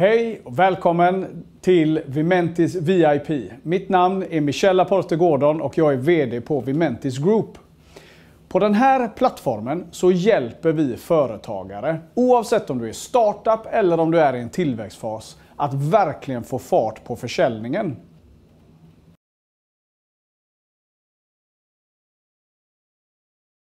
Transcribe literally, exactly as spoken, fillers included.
Hej och välkommen till Vimentis V I P. Mitt namn är Michelle Aporte Gordon och jag är vd på Vimentis Group. På den här plattformen så hjälper vi företagare, oavsett om du är startup eller om du är i en tillväxtfas, att verkligen få fart på försäljningen.